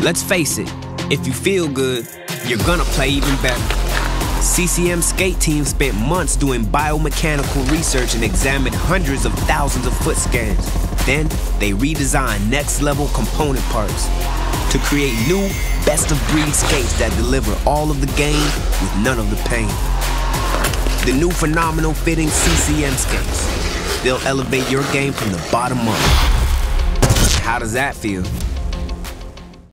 Let's face it, if you feel good, you're gonna play even better. CCM skate team spent months doing biomechanical research and examined hundreds of thousands of foot scans. Then, they redesigned next-level component parts to create new, best-of-breed skates that deliver all of the gain with none of the pain. The new phenomenal fitting CCM skates. They'll elevate your game from the bottom up. How does that feel?